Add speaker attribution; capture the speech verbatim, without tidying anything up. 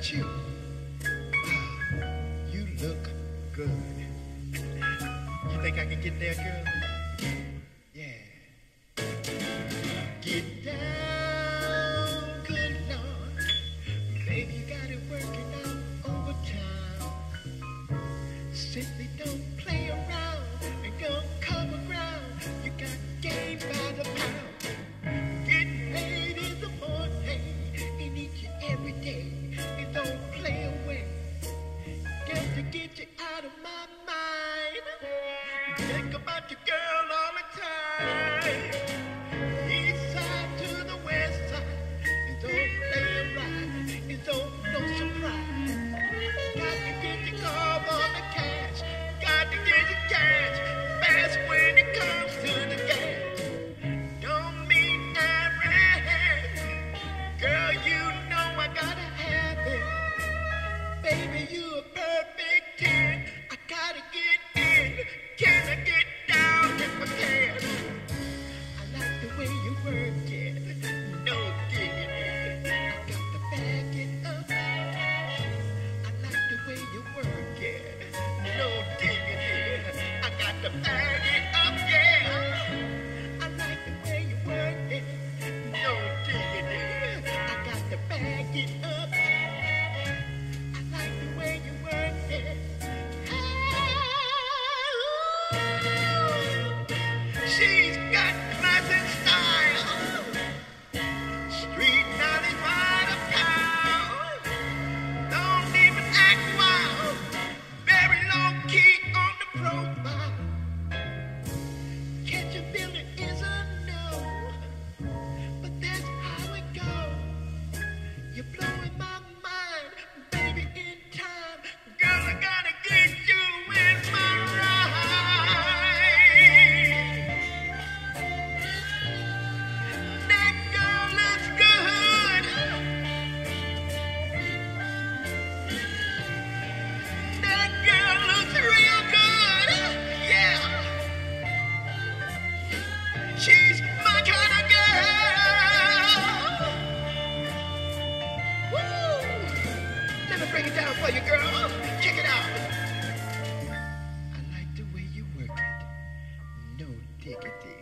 Speaker 1: at you. Wow, you look good. You think I can get there, girl? Yeah. Get down, good Lord. Baby, you got it working out overtime. Simply don't play around and go cover ground. You got game by the pound. Getting paid in the morning and eat you every day. And don't play away. Just to get you out of my mind. Think about your girl all the time. East side to the west side. And don't play around. And don't no surprise. Got to get your carb on the cash. Got to get your cash fast when it comes to the gas. Don't mean that right. Girl, you know I gotta have it. Baby, you a perfect ten. I gotta get in. Can I get down if I can? I like the way you work it. No diggity. I got to back it up. I like the way you work it. No diggity. I got to bag it up, yeah. I like the way you work it. No diggity. I got to bag it up. I like the way you work it. She's got class and style. Street knowledge by the pound. Don't even act wild. Very low key on the profile. Catch a feeling is a no. But that's how it goes. You're blowing my mind, baby, in time. Girl, I gotta get you in my ride. That girl looks good. That girl looks real good. Yeah. She's my kind of girl. Woo! Let me break it down for you, girl. Check it out. I like the way you work it. No diggity.